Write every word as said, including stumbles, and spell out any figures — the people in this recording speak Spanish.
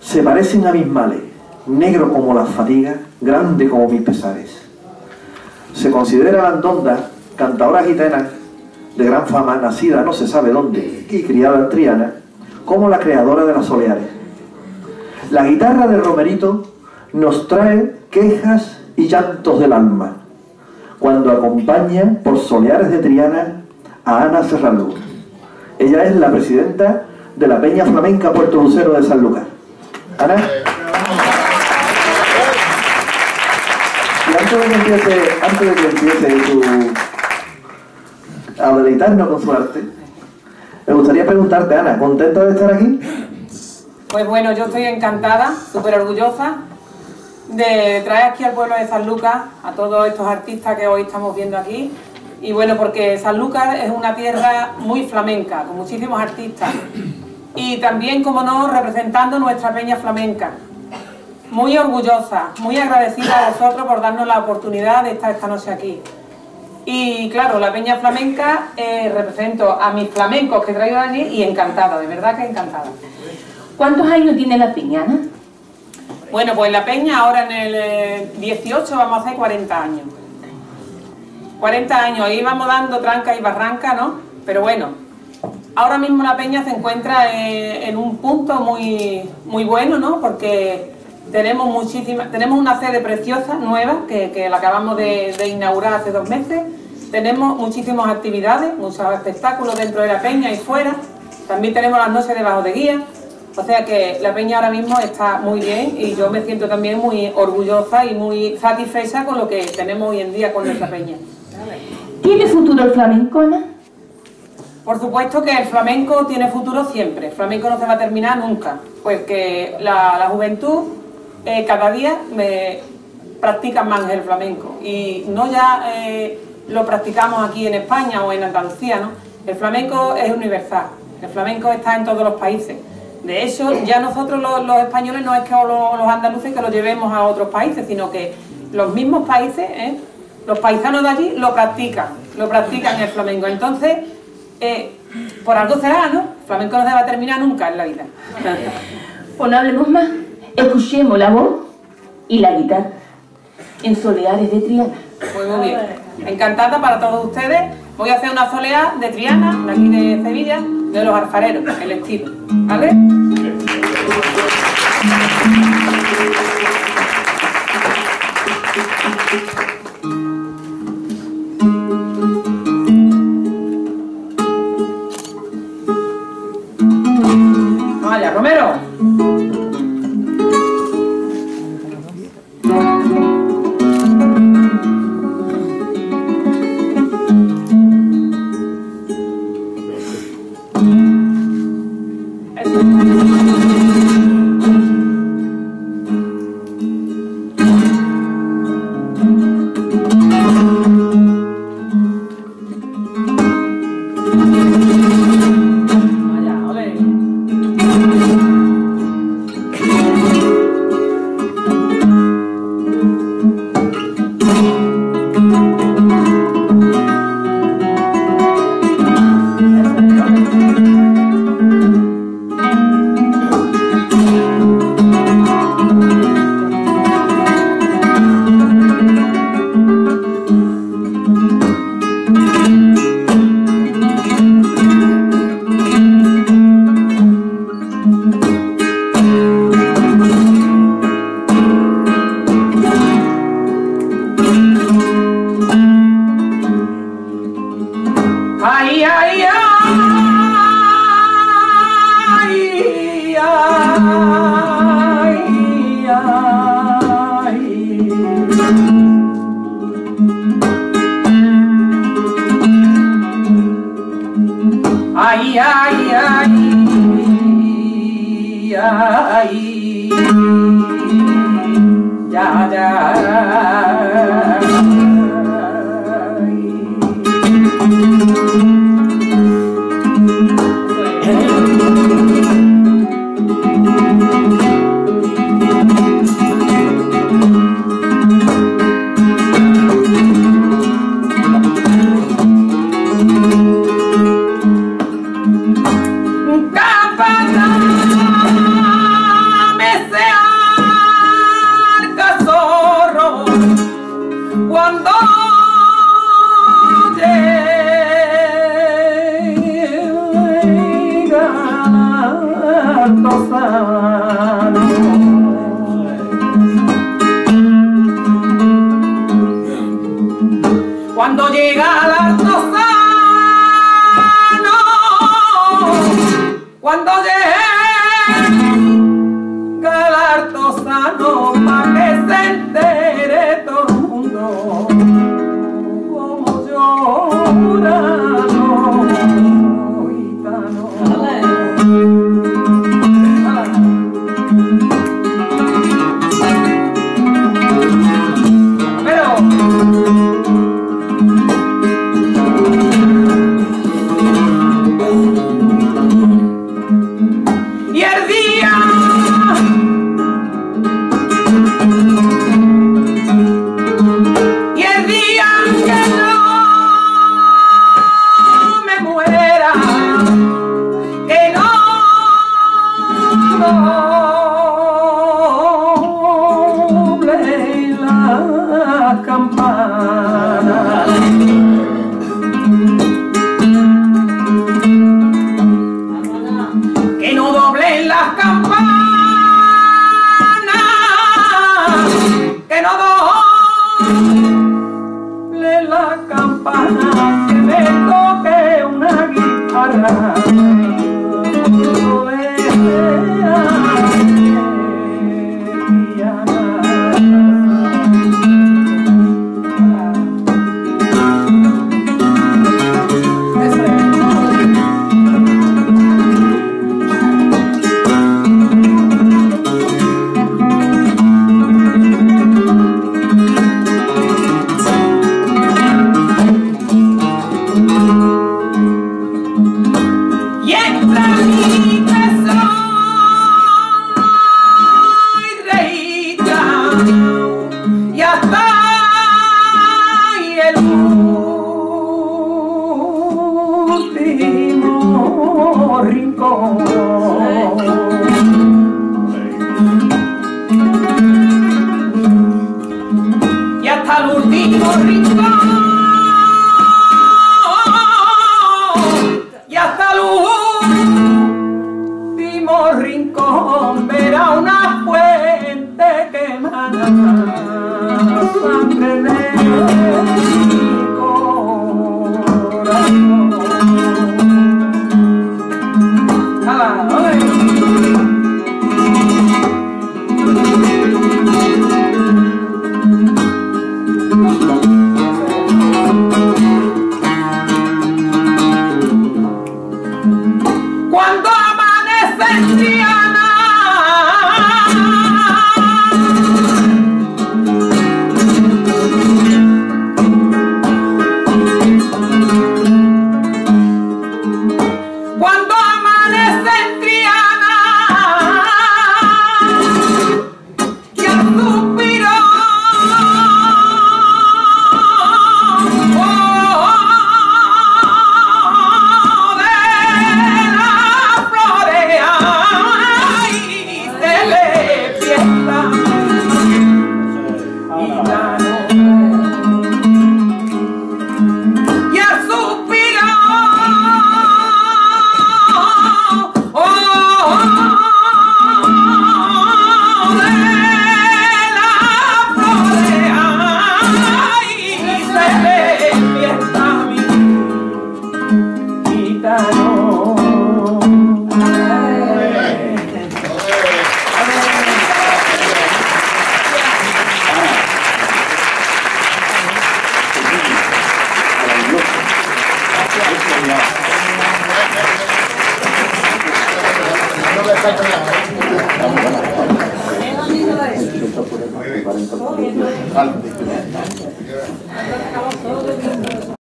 Se parecen abismales, negro como las fatigas, grande como mis pesares. Se considera a Landonda, cantadora gitana de gran fama, nacida no se sabe dónde y criada en Triana, como la creadora de las soleares. La guitarra de Romerito nos trae quejas y llantos del alma, cuando acompaña por soleares de Triana a Ana Serrano. Ella es la presidenta de la Peña Flamenca Puerto Lucero de Sanlúcar. Ana. Y antes de que empiece, antes de que empiece su, a deleitarnos con su arte, me gustaría preguntarte, Ana, ¿contenta de estar aquí? Pues bueno, yo estoy encantada, súper orgullosa de traer aquí al pueblo de Sanlúcar a todos estos artistas que hoy estamos viendo aquí. Y bueno, porque Sanlúcar es una tierra muy flamenca, con muchísimos artistas. Y también, como no, representando nuestra peña flamenca. Muy orgullosa, muy agradecida a vosotros por darnos la oportunidad de estar esta noche aquí. Y claro, la peña flamenca, eh, represento a mis flamencos que he traído de allí y encantada, de verdad que encantada. ¿Cuántos años tiene la peña, Ana? Bueno, pues la peña ahora en el dieciocho vamos a hacer cuarenta años. cuarenta años, ahí vamos dando tranca y barranca, ¿no? Pero bueno, ahora mismo la peña se encuentra en, en un punto muy, muy bueno, ¿no? Porque tenemos muchísimas, tenemos una sede preciosa, nueva, que, que la acabamos de, de inaugurar hace dos meses. Tenemos muchísimas actividades, muchos espectáculos dentro de la peña y fuera. También tenemos las noches de bajo de guía. O sea que la peña ahora mismo está muy bien y yo me siento también muy orgullosa y muy satisfecha con lo que tenemos hoy en día con nuestra peña. ¿Tiene futuro el flamenco, Ana? Por supuesto que el flamenco tiene futuro siempre. El flamenco no se va a terminar nunca. Pues que la, la juventud eh, cada día me practica más el flamenco. Y no ya eh, lo practicamos aquí en España o en Andalucía, ¿no? El flamenco es universal. El flamenco está en todos los países. De hecho, ya nosotros los, los españoles no es que los, los andaluces que lo llevemos a otros países, sino que los mismos países, ¿eh? Los paisanos de allí lo practican, lo practican el flamenco. Entonces, eh, por algo será, ¿no? El flamenco no se va a terminar nunca en la vida. Pues no hablemos más, escuchemos la voz y la guitarra en Soleares de Triana. Pues muy bien, encantada para todos ustedes. Voy a hacer una soleá de Triana, de aquí de Sevilla, de los alfareros, el estilo, ¿vale? Vaya, Romero. Ay, ay, ay, ay, ya, ya. gitano. Cuando llega el artesano, cuando llega el artesano, pa' que se entere todo el mundo como lloran los gitanos. Pero y el día y el día que no me muera, que no doble la campana, que no doblen las campanas, que no doblen las campanas, que me toque una guitarra. Y entra mi tesoro y reíta, y hasta el último rincón. Y hasta el último rincón, y hasta el último rincón verá una fuente que emana sangre de mi corazón. ¡Hala! ¡Ole! Cuando amanece en Triana, cuando amanece en Triana, y al suspiro Vale.